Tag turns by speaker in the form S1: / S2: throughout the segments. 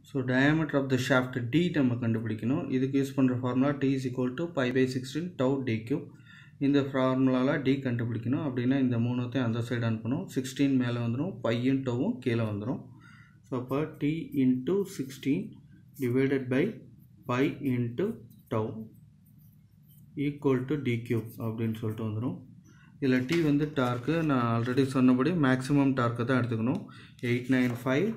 S1: So diameter of the shaft D நம்ம கண்டுபிடிக்கணும். இதுக்கு யூஸ் பண்ணுற formula T is equal to pi by 16 tau d cube. இந்த ஃபார்முலாவில் D கண்டுபிடிக்கணும். அப்படின்னா இந்த மூணுத்தையும் அந்த சைடு அனுப்பணும். 16 மேலே வந்துடும், பையும் டவும் கீழே வந்துடும். ஸோ அப்போ T into 16 divided by pi into tau equal to d cube அப்படின்னு சொல்லிட்டு வந்துடும். இதில் T வந்து டார்க்கு நான் ஆல்ரெடி சொன்னபடி மேக்ஸிமம் டார்க்கை தான் எடுத்துக்கணும். 895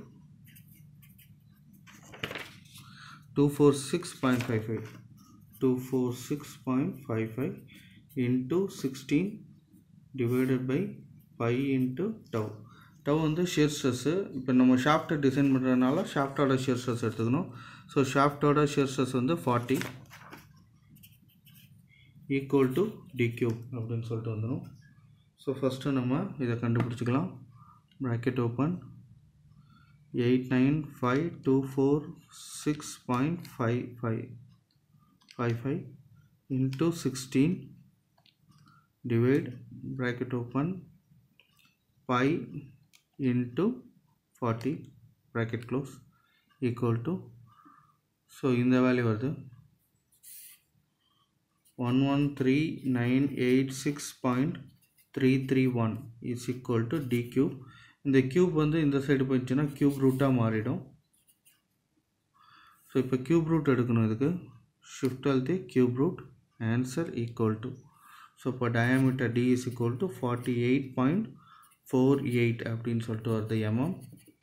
S1: 246.55 246.55 into 16 divided by pi into tau. Tau வந்து shear stress. இப்போ நம்ம ஷாஃப்ட்டை டிசைன் பண்ணுறதுனால ஷாஃப்டோட shear stress எடுத்துக்கணும். ஸோ ஷாஃப்டோட shear stress வந்து 40 equal to d cube அப்படின்னு சொல்லிட்டு வந்துடும். ஸோ ஃபஸ்ட்டு நம்ம இதை கண்டுபிடிச்சிக்கலாம். Bracket open 895,246.55 into 16 divide bracket open pi into 40 bracket close equal to, so இந்த வேல்யூ வருது 113,986.331 is equal to d cube. இந்த கியூப் வந்து இந்த சைடு போயிடுச்சுன்னா கியூப் ரூட்டாக மாறிடும். ஸோ இப்போ கியூப் ரூட் எடுக்கணும். இதுக்கு ஷிஃப்ட் அழுத்தி cube root, answer equal to, so இப்போ diameter D is equal to 48.48 அப்படின்னு சொல்லிட்டு வருது mm.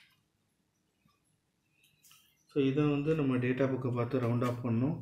S1: ஸோ இதை வந்து நம்ம டேட்டா புக்கை பார்த்து ரவுண்ட் ஆஃப் பண்ணணும்.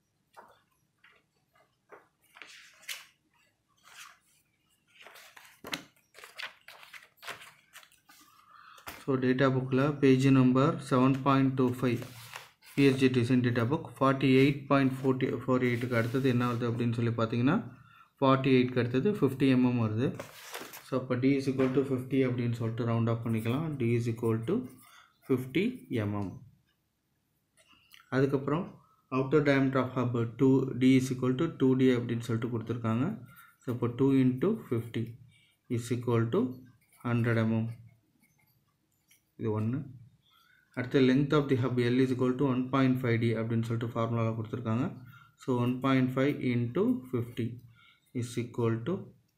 S1: ஸோ டேட்டா புக்கில் page number 7.25 PSG design data book 48.48க்கு அடுத்தது என்ன வருது அப்படின்னு சொல்லி பார்த்தீங்கன்னா 48க்கு அடுத்தது 50 mm வருது. ஸோ அப்போ D is equal to 50 அப்படின்னு சொல்லிட்டு ரவுண்ட் ஆஃப் பண்ணிக்கலாம். D is equal to 50 mm. அதுக்கப்புறம் outer diameter of hub D is equal to 2D அப்படின்னு சொல்லிட்டு கொடுத்துருக்காங்க. ஸோ இப்போ 2 into 50 is equal to 100 mm. இது ஒன்று. அடுத்து length of the hub L is equal to 1.5D அப்படின்னு சொல்லிட்டு ஃபார்முலாவில் கொடுத்துருக்காங்க. So 1.5 into 50 is equal to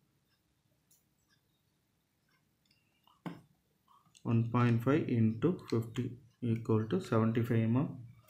S1: 1.5 into 50 equal to 75 mm.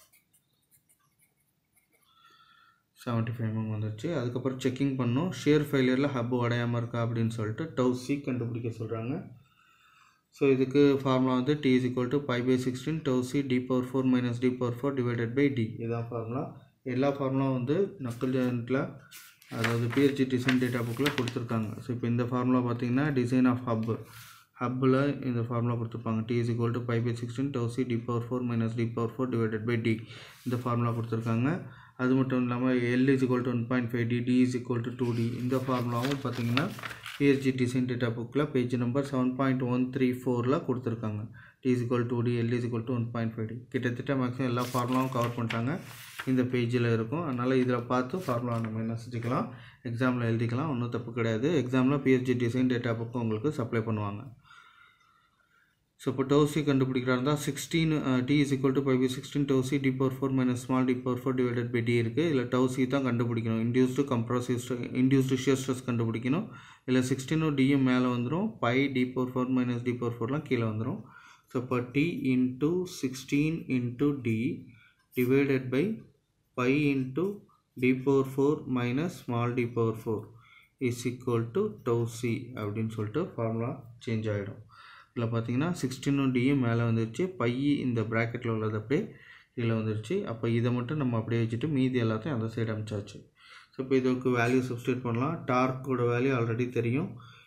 S1: 75 mm வந்துருச்சு. அதுக்கப்புறம் செக்கிங் பண்ணோம். ஷியர் ஃபெயிலியரில் ஹப் உடையாமல் இருக்கா அப்படின்னு சொல்லிட்டு டவு சி கண்டுபிடிக்க சொல்கிறாங்க. ஸோ இதுக்கு ஃபார்முலா வந்து T is equal to pi by 16 tau c d power 4 minus d power 4 divided by d. இதுதான் ஃபார்முலா. எல்லா ஃபார்முலாவும் வந்து நக்கல் ஜாயிண்ட்டில், அதாவது PSG டிசைன் டேட்டா புக்கில் கொடுத்துருக்காங்க. ஸோ இப்போ இந்த ஃபார்முலா பார்த்தீங்கன்னா டிசைன் ஆஃப் ஹப்பில் இந்த ஃபார்முலா கொடுத்துருப்பாங்க. T is equal to pi by 16 tau c d power 4 minus d power 4 divided by d. இந்த ஃபார்முலா கொடுத்துருக்காங்க. அது மட்டும் இல்லாமல் L is equal to 1.5D, D is equal to 2D. இந்த ஃபார்முலாவும் பார்த்தீங்கன்னா PSG டிசைன் டேட்டா புக்கில் பேஜ் நம்பர் 7.134ல் கொடுத்துருக்காங்க. T is equal to 2D, L is equal to 1.5D. கிட்டத்தட்ட மேக்ஸிமம் எல்லா ஃபார்முலாவும் கவர் பண்ணிட்டாங்க. இந்த பேஜில் இருக்கும். அதனால் இதில் பார்த்து ஃபார்முலா நம்ம என்ன செஞ்சுக்கலாம், எக்ஸாமில் எழுதிக்கலாம். ஒன்றும் தப்பு கிடையாது. எக்ஸாமில் PSG டிசைன் டேட்டா புக்கு உங்களுக்கு சப்ளை பண்ணுவாங்க. ஸோ இப்போ tau c கண்டுபிடிக்கிறா இருந்தால் 16 T is equal to pi by 16 tau c d power 4 minus small d power 4 divided by d இருக்குது. இதில் tau c தான் கண்டுபிடிக்கணும். இன்டியூஸ்டு ஷியர் ஸ்ட்ரெஸ் கண்டுபிடிக்கணும். இதில் 16 டியும் மேலே வந்துடும், pi d power 4 minus d power 4லாம் கீழே வந்துடும். ஸோ இப்போ T into 16 into d divided by pi into d power 4 minus small d power 4 is equal to tau c அப்படின்னு சொல்லிட்டு ஃபார்முலா சேஞ்ச் ஆகிடும். இதில் பார்த்தீங்கன்னா 16 டியும் மேலே வந்துருச்சு, பை இந்த ப்ராக்கெட்டில் உள்ளது அப்படியே கீழே வந்துருச்சு. அப்போ இதை மட்டும் நம்ம அப்படியே வச்சுட்டு மீதி எல்லாத்தையும் அந்த சைடு அனுப்பிச்சாச்சு. ஸோ இப்போ இதுக்கு வேல்யூ சப்ஸ்டியூட் பண்ணலாம். டார்க்கோட வேல்யூ ஆல்ரெடி தெரியும்,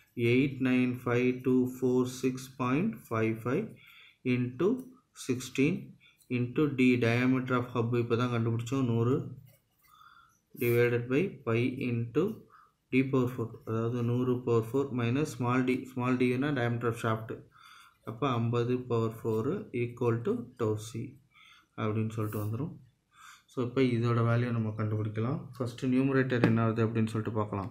S1: 895,246.55 into 16 into D, diameter of hub இப்போ தான் கண்டுபிடிச்சோம் 100, divided by pi into d power 4, அதாவது 100 power 4 minus small d னா diameter of shaft. அப்போ 50 power 4 equal to tau c அப்படின்னு சொல்லிட்டு வந்துடும். ஸோ இப்போ இதோட வேல்யூ நம்ம கண்டுபிடிக்கலாம். ஃபஸ்ட்டு நியூமரேட்டர் என்ன ஆகுது அப்படின்னு சொல்லிட்டு பார்க்கலாம்.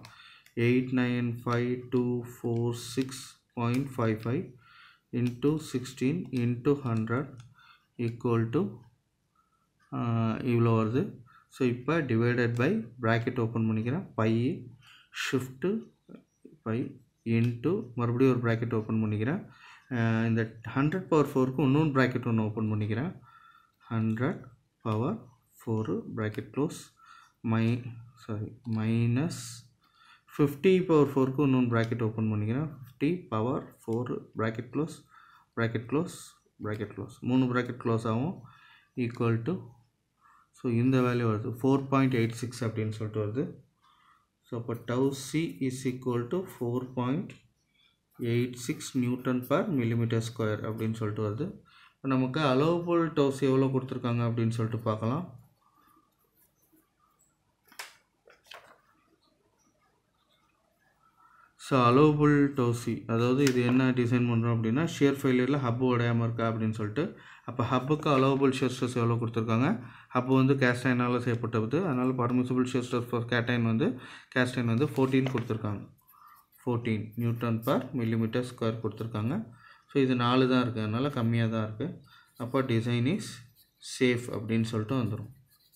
S1: 895,246.55 into 16 into 100 equal to இவ்வளோ வருது. ஸோ இப்போ டிவைடட் பை ப்ராக்கெட் ஓப்பன் பண்ணிக்கிறேன், பை ஷிஃப்ட்டு பை இன்ட்டு மறுபடியும் ஒரு ப்ராக்கெட் ஓப்பன் பண்ணிக்கிறேன். இந்த 100/4க்கு இன்னொன்று ப்ராக்கெட் ஒன்று ஓப்பன் பண்ணிக்கிறேன். 100/4 ப்ராக்கெட் க்ளோஸ் மைனஸ் 50/4க்கு இன்னொன்று ப்ராக்கெட் ஓப்பன் பண்ணிக்கிறேன். 50/4 bracket close bracket close bracket close 3 bracket close ஆகும் ஈக்குவல் டு, ஸோ இந்த வேல்யூ வருது 4.86 அப்படின்னு சொல்லிட்டு வருது. ஸோ அப்போ tau c is equal to 4.86 Nm/mm² அப்படின்னு சொல்லிட்டு வருது. இப்போ நமக்கு அலோவபிள் டவு சி எவ்வளோ கொடுத்துருக்காங்க அப்படின்னு சொல்லிட்டு பார்க்கலாம். ஸோ அலோவபிள் டவு சி, அதாவது இது என்ன டிசைன் பண்ணுறோம் அப்படின்னா ஷியர் ஃபெயிலியரில் ஹப்பு உடையாமல் இருக்கா அப்படின்னு சொல்லிட்டு. அப்போ ஹப்புக்கு அலோவபிள் ஷியர் ஸ்ட்ரெஸ் எவ்வளோ கொடுத்துருக்காங்க, ஹப்பு வந்து கேஸ்ட் அயனால் செய்யப்பட்டது, அதனால் permissible shear stress for cast iron வந்து 14 கொடுத்துருக்காங்க. 14 Nm/mm² கொடுத்துருக்காங்க. ஸோ இது 4 தான் இருக்குது, அதனால் கம்மியாக தான் இருக்குது. அப்போ டிசைன் இஸ் சேஃப் அப்படின்னு சொல்லிட்டு வந்துடும்.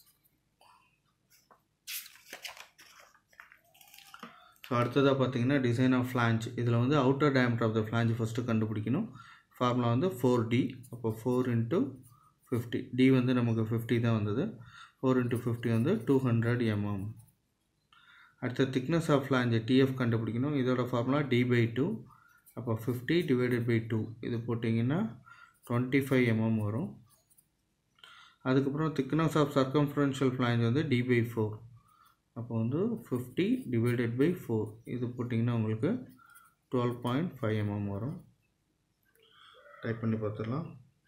S1: ஸோ அடுத்ததாக பார்த்தீங்கன்னா டிசைன் ஆஃப் ஃப்ளாஞ்ச். இதில் வந்து outer diameter of the flange first கண்டுபிடிக்கணும். ஃபார்முலா வந்து 4D. அப்போ 4 × 50, D வந்து நமக்கு 50 தான் வந்தது. 4 × 50 வந்து 200 mm. அடுத்த திக்னஸ் ஆஃப் ஃப்ளாஞ்ச் TF கண்டுபிடிக்கணும். இதோட ஃபார்முலா D/2. அப்போ 50 / 2 இது போட்டிங்கன்னா 25 mm வரும். அதுக்கப்புறம் திக்னஸ் ஆஃப் சர்க்கம்ஃபரன்ஷியல் ஃப்ளாஞ்ச் வந்து D/4. அப்போ வந்து 50 / 4 இது போட்டிங்கன்னா உங்களுக்கு 12.5 mm வரும். டைப் பண்ணி பார்த்துடலாம்.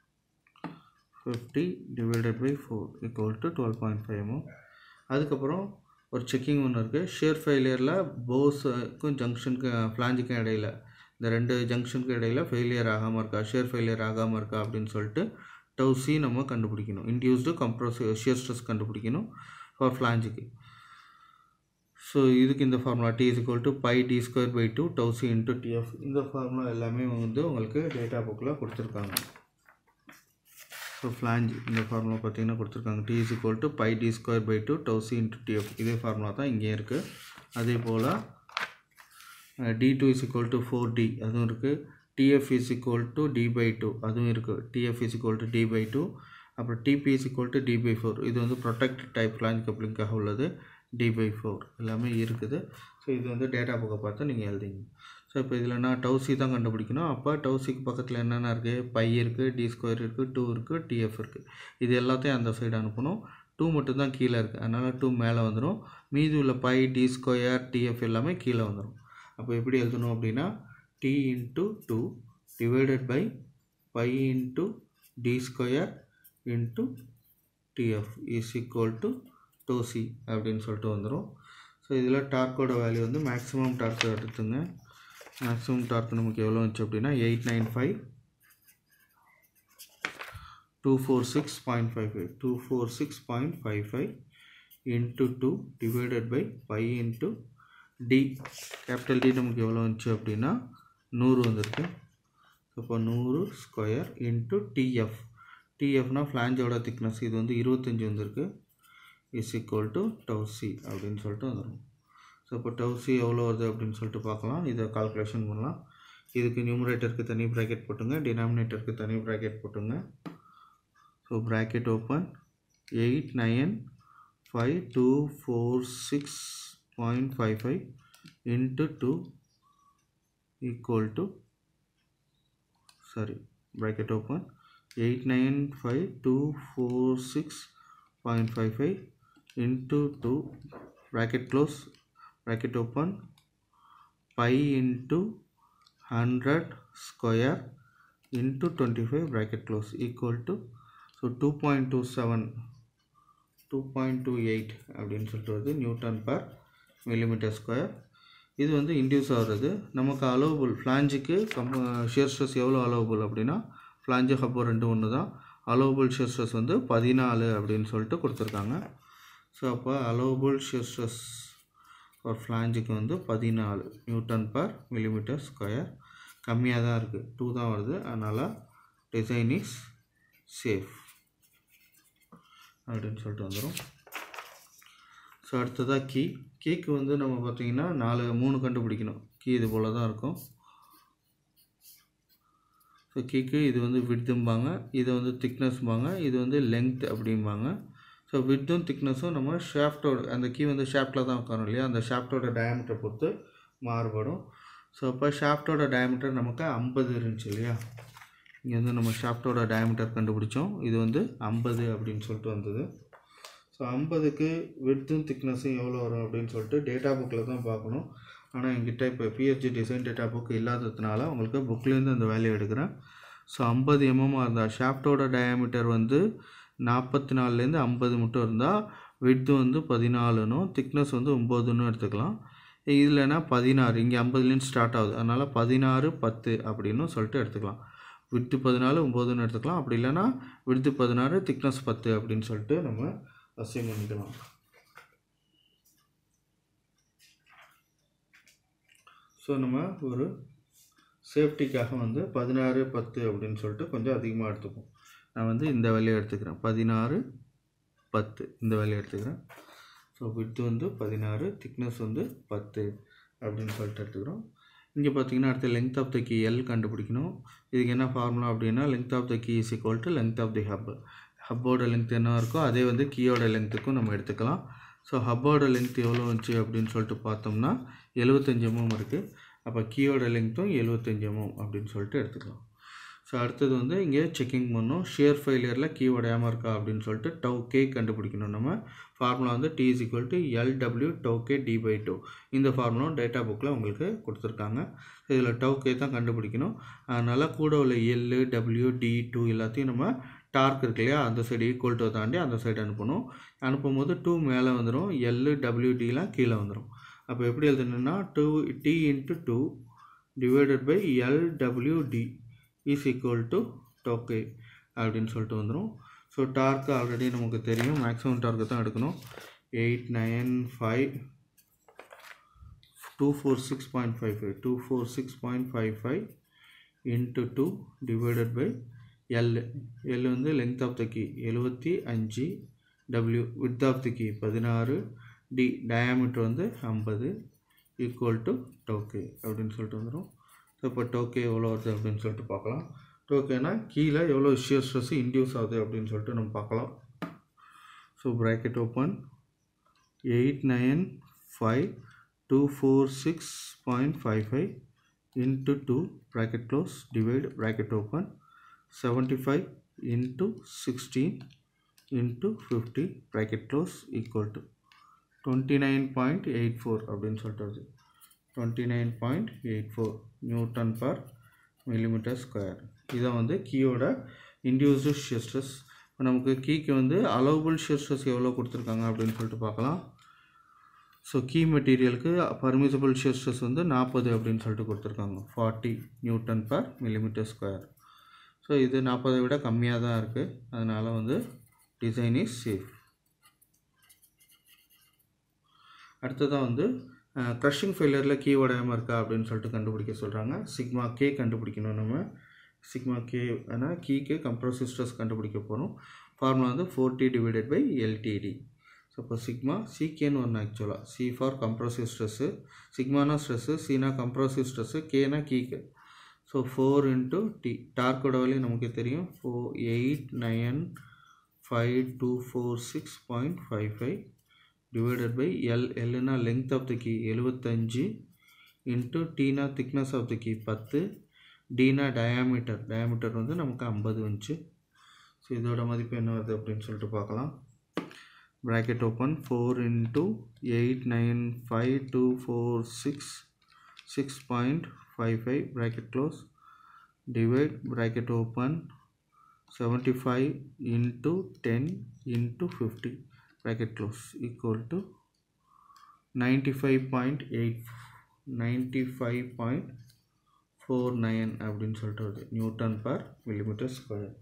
S1: 50 / 4 = 12.5 mm. அதுக்கப்புறம் ஒரு செக்கிங் ஒன்று இருக்குது. ஷியர் ஃபெயிலியரில் போஸுக்கும் ஜங்ஷனுக்கு ஃப்ளாஞ்சுக்கும் இடையில், இந்த 2 ஜங்ஷனுக்கு இடையில் ஃபெயிலியர் ஆகாமல் இருக்கா, ஷியர் ஃபெயிலியர் ஆகாமல் இருக்கா அப்படின்னு சொல்லிட்டு டவு சி நம்ம கண்டுபிடிக்கணும். இன்டியூஸ்டு கம்ப்ரசிவ் ஷியர் ஸ்ட்ரெஸ் கண்டுபிடிக்கணும் ஃபார் ஃப்ளாஞ்சுக்கு. ஸோ இதுக்கு இந்த formula T = πd²/2 tau c × TF. இந்த ஃபார்முலா எல்லாமே வந்து உங்களுக்கு டேட்டா புக்கில் கொடுத்துருக்காங்க. ஸோ ஃப்ளாஞ்ச் இந்த ஃபார்முலா பார்த்தீங்கன்னா கொடுத்துருக்காங்க. T = πd²/2 tau c × TF. இதே ஃபார்முலா தான் இங்கே இருக்குது. அதே போல் D2 = 4D அதுவும் இருக்குது. TF = D/2 அதுவும் இருக்குது. TF = D/2. அப்புறம் TP = D/4. இது வந்து ப்ரொடெக்ட் டைப் ஃப்ளாஞ்ச் கப்ளிங்காக உள்ளது. D/4 எல்லாமே இருக்குது. ஸோ இது வந்து டேட்டா புக்கை பார்த்து நீங்கள் எழுதிங்க. ஸோ இப்போ இதில் நான் டவு சி தான் கண்டுபிடிக்கணும். அப்போ டவு சிக்கு பக்கத்தில் என்னென்ன இருக்குது, பை இருக்குது, D² இருக்குது, 2 இருக்குது, TF இருக்குது. இது எல்லாத்தையும் அந்த சைடு அனுப்பணும். 2 மட்டும்தான் கீழே இருக்குது, அதனால் 2 மேலே வந்துடும். மீதி உள்ள பை, D², TF எல்லாமே கீழே வந்துடும். அப்போ எப்படி எழுதணும் அப்படின்னா T × 2 divided by pi × D² × TF is equal to tau c அப்படின்னு சொல்லிட்டு வந்துடும். ஸோ இதில் டார்க்கோட வேல்யூ வந்து மேக்ஸிமம் டார்க்கு எடுத்துங்க. மேக்ஸிமம் டார்க் நமக்கு எவ்வளோ வந்துச்சு அப்படின்னா 895,246.55 246.55 × 2 divided by pi × D. Capital D நமக்கு எவ்வளோ வந்துச்சு அப்படின்னா 100 வந்திருக்கு. அப்போ 100² × TF. TFனா ஃப்ளாஞ்சோட திக்னஸ், இது வந்து 25 வந்திருக்கு. Is equal to tau c அப்படின்னு சொல்லிட்டு வந்துடும். ஸோ இப்போ டவு சி எவ்வளோ வருது அப்படின்னு சொல்லிட்டு பார்க்கலாம். இதை கால்குலேஷன் பண்ணலாம். இதுக்கு நியூமரேட்டருக்கு தனி ப்ராக்கெட் போட்டுங்க, டினாமினேட்டருக்கு தனி ப்ராக்கெட் போட்டுங்க. So bracket open 895,246.55 × 2 equal to bracket open 895,246.55 into 2 bracket close bracket open pi into 100 square into 25 bracket close equal to 2.28 அப்படின்னு சொல்லிட்டு வருது Nm/mm². இது வந்து இன்டியூஸ் ஆகிறது. நமக்கு அலோவபிள் ஃப்ளாஞ்சுக்கு ஷியர் ஸ்ட்ரெஸ் எவ்வளோ அலோவபிள் அப்படின்னா ஃப்ளாஞ்சு ஹப்போ 2 ஒன்று தான். அலோவபிள் ஷியர் ஸ்ட்ரெஸ் வந்து 14 அப்படின்னு சொல்லிட்டு கொடுத்துருக்காங்க. ஸோ அப்போ அலோவபிள் ஷியர் ஸ்ட்ரெஸ் ஃபார் ஃப்ளாஞ்சுக்கு வந்து 14 Nm/mm². கம்மியாக தான் இருக்குது, 2 தான் வருது. அதனால் டிசைன் இஸ் சேஃப். அப்படின்னு சொல்லிட்டு வந்துடும். ஸோ அடுத்ததாக கீக்கு வந்து நம்ம பார்த்திங்கன்னா 3 கண்டுபிடிக்கணும். கீ இது போல் தான் இருக்கும். ஸோ கீக்கு இது வந்து விட்த்தும்பாங்க, இது வந்து திக்னஸ்பாங்க, இது வந்து லென்த் அப்படிம்பாங்க. ஸோ விட்த்தும் திக்னஸும் நம்ம ஷாஃப்டோட அந்த கீ வந்து ஷாஃப்டில் தான் உட்காரும் இல்லையா, அந்த ஷாஃப்டோட டயாமீட்டரை பொறுத்து மாறுபடும். ஸோ அப்போ ஷாஃப்டோட டயாமீட்டர் நமக்கு 50 இருந்துச்சு இல்லையா, இங்கே வந்து நம்ம ஷாஃப்டோட டயாமீட்டர் கண்டுபிடிச்சோம். இது வந்து 50 அப்படின்னு சொல்லிட்டு வந்தது. ஸோ 50க்கு விட்த்தும் திக்னஸும் எவ்வளோ வரும் அப்படின்னு சொல்லிட்டு டேட்டா புக்கில் தான் பார்க்கணும். ஆனால் என்கிட்ட இப்போ பிஹெச்டி டிசைன் டேட்டா புக் இல்லாததுனால உங்களுக்கு புக்லேருந்து அந்த வேல்யூ எடுக்கிறேன். ஸோ 50 mm இருந்தால் ஷாஃப்டோட டயாமீட்டர் வந்து 44லேருந்து 50 மட்டும் இருந்தால் விட்த்து வந்து 14னும் திக்னஸ் வந்து 9ன்னு எடுத்துக்கலாம். இல்லைன்னா 16, இங்கே 50லேருந்து ஸ்டார்ட் ஆகுது, அதனால் 16 10 அப்படின்னு சொல்லிட்டு எடுத்துக்கலாம். விட்த்து 14 9ன்னு எடுத்துக்கலாம். அப்படி இல்லைன்னா விட்த்து 16 திக்னஸ் 10 அப்படின்னு சொல்லிட்டு நம்ம அசைன் பண்ணிக்கலாம். ஸோ நம்ம ஒரு சேஃப்டிக்காக வந்து 16 10 அப்படின்னு சொல்லிட்டு கொஞ்சம் அதிகமாக எடுத்துப்போம். நான் வந்து இந்த வேல்யூ எடுத்துக்கிறேன், 16 10 இந்த வேல்யூ எடுத்துக்கிறேன். ஸோ விட்த்து வந்து 16, திக்னஸ் வந்து 10 அப்படின்னு சொல்லிட்டு எடுத்துக்கிறோம். இங்கே பார்த்தீங்கன்னா அடுத்து length of the key L கண்டுபிடிக்கணும். இதுக்கு என்ன ஃபார்முலா அப்படின்னா length of the key is equal to length of the hub. ஹப்போட லென்த் என்ன இருக்கோ அதே வந்து கீயோட லென்த்துக்கும் நம்ம எடுத்துக்கலாம். ஸோ ஹப்போட லென்த் எவ்வளோ வந்துச்சு அப்படின்னு சொல்லிட்டு பார்த்தோம்னா 75 mm இருக்குது. அப்போ கீயோட லென்த்தும் 75 mm அப்படின்னு சொல்லிட்டு எடுத்துக்கலாம். ஸோ அடுத்தது வந்து இங்கே செக்கிங் பண்ணணும். ஷியர் ஃபெயிலியரில் கீ உடையாமல் இருக்கா அப்படின்னு சொல்லிட்டு டவ் கே கண்டுபிடிக்கணும். நம்ம ஃபார்முலா வந்து T = LW tau K D/2. இந்த ஃபார்முலா டேட்டா புக்கில் உங்களுக்கு கொடுத்துருக்காங்க. இதில் டவ் கே தான் கண்டுபிடிக்கணும். அதனால் கூட உள்ள L W D2 எல்லாத்தையும் நம்ம டார்க் இருக்கு இல்லையா, அந்த சைடு ஈக்குவல் டு தாண்டி அந்த சைடு அனுப்பணும். அனுப்பும்போது 2 மேலே வந்துடும், L W Dலாம் கீழே வந்துடும். அப்போ எப்படி எழுதணும்னா T × 2 divided by LWD is equal to டோக்கே அப்படின்னு சொல்லிட்டு வந்துடும். ஸோ டார்க்கு ஆல்ரெடி நமக்கு தெரியும், மேக்ஸிமம் டார்க்கு தான் எடுக்கணும். 895 246.55 246.55 into 2 divided by L. L வந்து length of the key 75, W width of the key 16, D diameter வந்து 50 equal to டோக்கே அப்படின்னு சொல்லிட்டு வந்துடும். ஸோ இப்போ டோக்கே எவ்வளோ வருது அப்படின்னு சொல்லிட்டு பார்க்கலாம். டோக்கேனா கீழே எவ்வளோ ஷியர் ஸ்ட்ரெஸ் இன்டியூஸ் ஆகுது அப்படின்னு சொல்லிட்டு நம்ம பார்க்கலாம். So bracket open 895 246.55 into 2 bracket close divide bracket open 75 into 16 into 50 bracket close equal to 29.84 அப்படின்னு சொல்லிட்டு வருது. 29.84 நியூட்டன் பர் மில்லிமீட்டர் ஸ்கொயர். இதான் வந்து கீயோட இன்டியூஸ்டு ஷியர் ஸ்ட்ரெஸ். இப்போ நமக்கு கீக்கு வந்து அலோவபிள் ஷியர் ஸ்ட்ரெஸ் எவ்வளோ கொடுத்துருக்காங்க அப்படின்னு சொல்லிட்டு பார்க்கலாம். ஸோ கீ மெட்டீரியலுக்கு பர்மிசபிள் ஷியர் ஸ்ட்ரெஸ் வந்து 40 அப்படின்னு சொல்லிட்டு கொடுத்துருக்காங்க, 40 newton per millimetre square. So இது 40 விட கம்மியாக தான் இருக்குது, அதனால் வந்து டிசைன் இஸ் சேஃப். அடுத்ததாக வந்து க்ரஷிங் ஃபெயிலியரில் கீ உடையாமல் இருக்கா அப்படின்னு சொல்லிட்டு கண்டுபிடிக்க சொல்கிறாங்க. சிக்மா கே கண்டுபிடிக்கணும். நம்ம சிக்மா கே ஆனால் கீக்கு கம்ப்ரசிவ் ஸ்ட்ரெஸ் கண்டுபிடிக்க போகிறோம். ஃபார்முலா வந்து 40 டிவைடட் பை LTD. ஸோ இப்போ சிக்மா சிகேன்னு ஒன்று ஆக்சுவலாக சி ஃபார் கம்ப்ரசிவ் ஸ்ட்ரெஸ்ஸு, சிக்மானா ஸ்ட்ரெஸ்ஸு, சீனா கம்ப்ரசிவ் ஸ்ட்ரெஸ்ஸு, கேனா கீக்கு. So 4 into T. டார்க்கோட வேல்யூ நமக்கு தெரியும், 895,246.55 divided by L. Lனா length of the key 75 into Tனா thickness of the key 10, Dனா diameter வந்து நமக்கு 50 வந்துச்சு. ஸோ இதோட மதிப்பு என்ன வருது அப்படின்னு சொல்லிட்டு பார்க்கலாம். bracket open 4 into 895,246.55 bracket close divide bracket open 75 into 10 into 50 bracket close equal to 95.49 அப்படின்னு சொல்லிட்டு வருது Newton per millimetre square.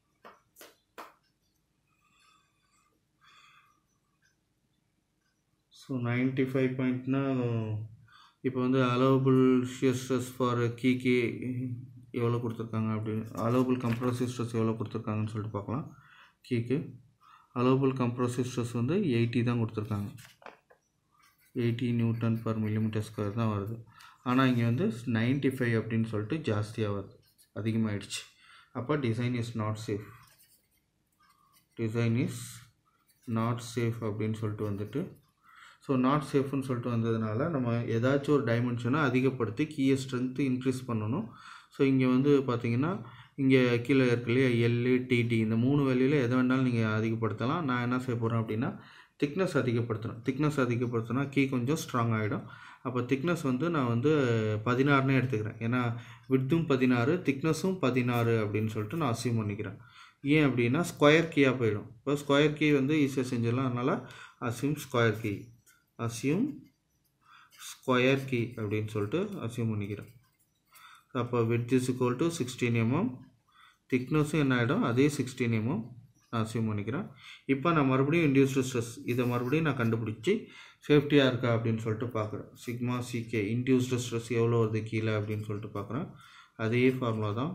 S1: So 95 பாயிண்ட்னா இப்போ வந்து அலோவபிள் ஷியர் ஸ்ட்ரெஸ் ஃபார் கீக்கு எவ்வளோ கொடுத்துருக்காங்க அப்படின்னு, அலோவபிள் கம்ப்ரசிவ் ஸ்ட்ரெஸ் எவ்வளோ கொடுத்துருக்காங்கன்னு சொல்லிட்டு பார்க்கலாம். கீக்கு அலோவபிள் கம்ப்ரசிவ் ஸ்ட்ரெஸ் வந்து 80 தான் கொடுத்துருக்காங்க, 80 Nm/mm² தான் வருது. ஆனால் இங்கே வந்து 95 அப்படின்னு சொல்லிட்டு ஜாஸ்தியாக வருது, அதிகமாகிடுச்சு. அப்போ design is not safe, design is not safe அப்படின்னு சொல்லிட்டு வந்துட்டு, ஸோ நாட் சேஃப்னு சொல்லிட்டு வந்ததுனால நம்ம ஏதாச்சும் ஒரு டைமென்ஷனை அதிகப்படுத்தி கீயை ஸ்ட்ரென்த்து இன்க்ரீஸ் பண்ணணும். ஸோ இங்கே வந்து பார்த்திங்கன்னா இங்கே கீழே இருக்கு இல்லையா, எல்லு டிடி, இந்த 3 வேல்யூவில் எதை வேணாலும் நீங்கள் அதிகப்படுத்தலாம். நான் என்ன செய்ய போகிறேன் அப்படின்னா திக்னஸ் அதிகப்படுத்தணும். திக்னஸ் அதிகப்படுத்தினா கீ கொஞ்சம் ஸ்ட்ராங் ஆகிடும். அப்போ திக்னஸ் வந்து நான் வந்து 16னே எடுத்துக்கிறேன், ஏன்னா விட்த்தும் 16 திக்னஸும் 16 அப்படின்னு சொல்லிட்டு நான் அசியூம் பண்ணிக்கிறேன். ஏன் அப்படின்னா ஸ்கொயர் கீயாக போயிடும். இப்போ ஸ்கொயர் கீ வந்து ஈஸியாக செஞ்சிடலாம், அதனால் assume square key, assume square key அப்படின்னு சொல்லிட்டு அசியூம் பண்ணிக்கிறேன். அப்போ width is equal to 16 mm, திக்னஸும் என்ன ஆகிடும், அதே 16 mm நான் அசியூம் பண்ணிக்கிறேன். இப்போ நான் மறுபடியும் இன்டியூஸ்டு ஸ்ட்ரெஸ் இதை மறுபடியும் நான் கண்டுபிடிச்சி சேஃப்டியாக இருக்கா அப்படின்னு சொல்லிட்டு பார்க்குறேன். சிக்மா சிகே இன்டியூஸ்டு ஸ்ட்ரெஸ் எவ்வளோ வருது கீழே அப்படின்னு சொல்லிட்டு பார்க்குறேன். அதே ஃபார்முலா தான்,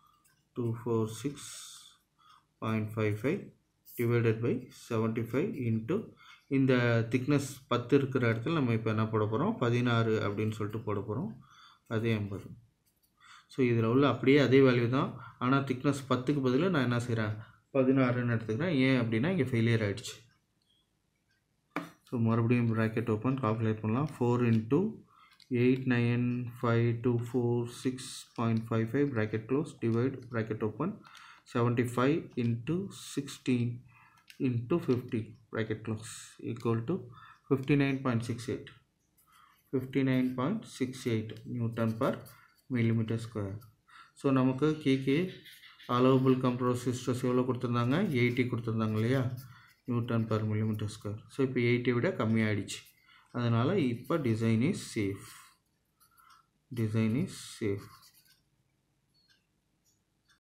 S1: 246.55 divided by 75 into இந்த திக்னஸ் 10 இருக்கிற இடத்துல நம்ம இப்போ என்ன போட போகிறோம், 16 அப்படின்னு சொல்லிட்டு போட போகிறோம், அதே 50. ஸோ இதில் உள்ள அப்படியே அதே வேல்யூ தான், ஆனால் திக்னஸ் 10க்கு பதில் நான் என்ன செய்கிறேன், 16ன்னு எடுத்துக்கிறேன். ஏன் அப்படின்னா இங்கே ஃபெயிலியர் ஆகிடுச்சு. ஸோ மறுபடியும் ப்ராக்கெட் ஓப்பன், கால்குலேட் பண்ணலாம். 4 × 89524.6.55 bracket close, divide bracket open, 75 × 16 × 50 bracket close equal to 59.68 Nm/mm². So நமக்கு கேக்கு அலோவபிள் கம்ப்ரசிவ் ஸ்ட்ரெஸ் எவ்வளோ கொடுத்துருந்தாங்க, 80 கொடுத்துருந்தாங்க இல்லையா, Nm/mm². ஸோ இப்போ 80 விட கம்மியாகிடுச்சு. அதனால் இப்போ design is safe, design is safe.